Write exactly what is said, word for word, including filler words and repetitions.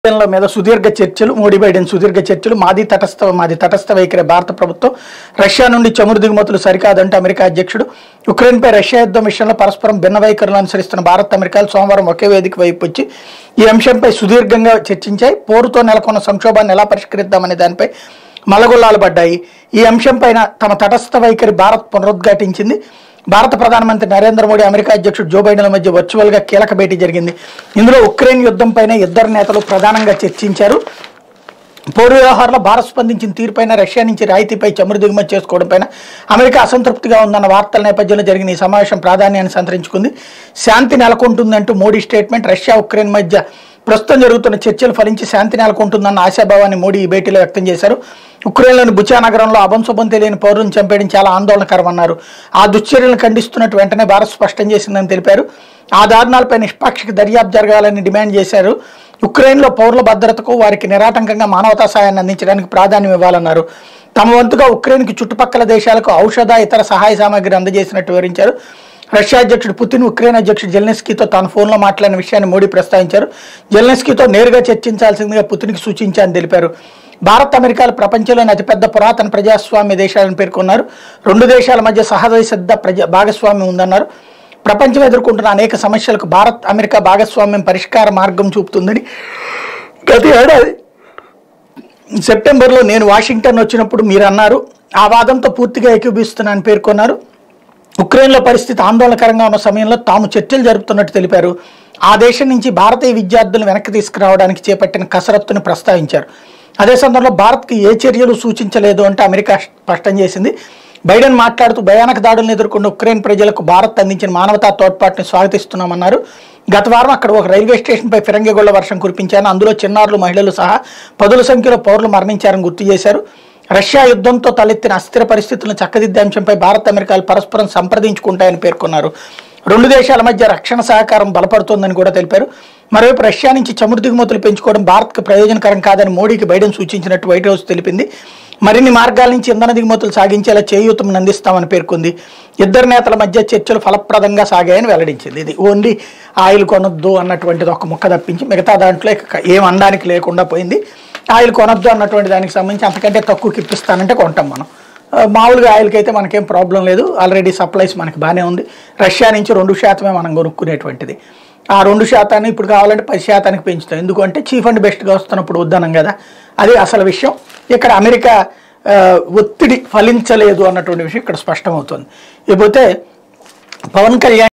మీద సుదీర్ఘ చర్చలు మోడీ బైడెన్ సుదీర్ఘ చర్చలు మాది తటస్థ మాది తటస్థ వైఖరి భారత ప్రభుత్వం రష్యా నుండి చమురు దిగుమతులు సరికాదంటే అమెరికా అధ్యక్షుడు ఉక్రెయిన్పై రష్యా యుద్ధం విషయంలో పరస్పరం భిన్న వైఖరులు అనుసరిస్తున్న భారత్ అమెరికాలు సోమవారం ఒకే వేదిక వైపు వచ్చి ఈ అంశంపై సుదీర్ఘంగా చర్చించాయి. పోరుతో నెలకొన్న సంక్షోభాన్ని ఎలా పరిష్కరిద్దామనే దానిపై మలగుల్లాలు పడ్డాయి. ఈ అంశంపైన తమ తటస్థ వైఖరి భారత్ పునరుద్ఘాటించింది. భారత ప్రధానమంత్రి నరేంద్ర మోడీ అమెరికా అధ్యక్షుడు జో బైడెన్ల మధ్య వర్చువల్ గా కీలక భేటీ జరిగింది. ఇందులో ఉక్రెయిన్ యుద్ధంపైన ఇద్దరు నేతలు ప్రధానంగా చర్చించారు. పౌర వ్యవహారంలో భారత్ స్పందించిన తీరుపైన రష్యా నుంచి రాయితీపై చమురు దిగుమతి చేసుకోవడంపైన అమెరికా అసంతృప్తిగా ఉందన్న వార్తల నేపథ్యంలో జరిగిన ఈ సమావేశం ప్రాధాన్యాన్ని సంతరించుకుంది. శాంతి నెలకొంటుందంటూ మోడీ స్టేట్మెంట్. రష్యా ఉక్రెయిన్ మధ్య ప్రస్తుతం జరుగుతున్న చర్చలు ఫలించి శాంతి నెలకొంటుందన్న ఆశాభావాన్ని మోడీ ఈ భేటీలో వ్యక్తం చేశారు. ఉక్రెయిన్లోని బుచా నగరంలో అభంశుభం తెలియని పౌరులను చంపేయడం చాలా ఆందోళనకరమన్నారు. ఆ దుశ్చర్యలను ఖండిస్తున్నట్టు వెంటనే భారత్ స్పష్టం చేసిందని తెలిపారు. ఆ దారుణాలపై నిష్పాక్షిక దర్యాప్తు జరగాలని డిమాండ్ చేశారు. ఉక్రెయిన్లో పౌరుల భద్రతకు వారికి నిరాటంకంగా మానవతా సాయాన్ని అందించడానికి ప్రాధాన్యం ఇవ్వాలన్నారు. తమ వంతుగా ఉక్రెయిన్కి చుట్టుపక్కల దేశాలకు ఔషధ ఇతర సహాయ సామాగ్రి అందజేసినట్టు వివరించారు. రష్యా అధ్యక్షుడు పుతిన్ ఉక్రెయిన్ అధ్యక్షుడు జెలెన్స్కీతో తాను ఫోన్లో మాట్లాడిన విషయాన్ని మోడీ ప్రస్తావించారు. జెలెన్స్కీతో నేరుగా చర్చించాల్సిందిగా పుతిన్కి సూచించారని తెలిపారు. భారత్ అమెరికాలు ప్రపంచంలోని అతిపెద్ద పురాతన ప్రజాస్వామ్య దేశాలను పేర్కొన్నారు. రెండు దేశాల మధ్య సహజ సిద్ధ ప్రజా భాగస్వామ్యం ఉందన్నారు. ప్రపంచం ఎదుర్కొంటున్న అనేక సమస్యలకు భారత్ అమెరికా భాగస్వామ్యం పరిష్కార మార్గం చూపుతుందని గత ఏడాది సెప్టెంబర్లో నేను వాషింగ్టన్ వచ్చినప్పుడు మీరు అన్నారు. ఆ వాదంతో పూర్తిగా ఏకీభవిస్తున్నానని పేర్కొన్నారు. ఉక్రెయిన్లో పరిస్థితి ఆందోళనకరంగా ఉన్న సమయంలో తాము చర్చలు జరుపుతున్నట్టు తెలిపారు. ఆ దేశం నుంచి భారతీయ విద్యార్థులను వెనక్కి తీసుకురావడానికి చేపట్టిన కసరత్తును ప్రస్తావించారు. అదే సందర్భంలో భారత్కి ఏ చర్యలు సూచించలేదు అంటే అమెరికా స్పష్టం చేసింది. బైడెన్ మాట్లాడుతూ భయానక దాడులను ఎదుర్కొన్న ఉక్రెయిన్ ప్రజలకు భారత్ అందించిన మానవతా తోడ్పాటును స్వాగతిస్తున్నామన్నారు. గత వారం అక్కడ ఒక రైల్వే స్టేషన్పై ఫిరంగి గొళ్ల వర్షం కురిపించారని, అందులో చిన్నారులు మహిళలు సహా పదుల సంఖ్యలో పౌరులు మరణించారని గుర్తు చేశారు. రష్యా యుద్ధంతో తలెత్తిన అస్థిర పరిస్థితులను చక్కదిద్దే అంశంపై భారత్ అమెరికాలు పరస్పరం సంప్రదించుకుంటాయని పేర్కొన్నారు. రెండు దేశాల మధ్య రక్షణ సహకారం బలపడుతోందని కూడా తెలిపారు. మరోవైపు రష్యా నుంచి చమురు దిగుమతులు పెంచుకోవడం భారత్కు ప్రయోజనకరం కాదని మోడీకి బైడెన్ సూచించినట్టు వైట్ హౌస్ తెలిపింది. మరిన్ని మార్గాల నుంచి ఇంధన దిగుమతులు సాగించేలా చేయూతను అందిస్తామని పేర్కొంది. ఇద్దరు నేతల మధ్య చర్చలు ఫలప్రదంగా సాగాయని వెల్లడించింది. ఇది ఓన్లీ ఆయిల్ కొనొద్దు అన్నటువంటిది ఒక ముక్క తప్పించి మిగతా దాంట్లో ఏం అనడానికి లేకుండా పోయింది. ఆయిల్ కొనొద్దు అన్నటువంటి దానికి సంబంధించి అంతకంటే తక్కువకి ఇప్పిస్తానంటే కొంటాం మనం. మామూలుగా ఆయిల్కి అయితే మనకేం ప్రాబ్లం లేదు. ఆల్రెడీ సప్లైస్ మనకి బాగానే ఉంది. రష్యా నుంచి రెండు శాతమే మనం కొనుక్కునేటువంటిది. ఆ రెండు శాతాన్ని ఇప్పుడు కావాలంటే పది శాతానికి పెంచుతాం. ఎందుకంటే చీఫ్ అండ్ బెస్ట్గా వస్తున్నప్పుడు వద్దనం కదా. అది అసలు విషయం. ఇక్కడ అమెరికా ఒత్తిడి ఫలించలేదు అన్నటువంటి విషయం ఇక్కడ స్పష్టమవుతుంది. ఇకపోతే పవన్ కళ్యాణ్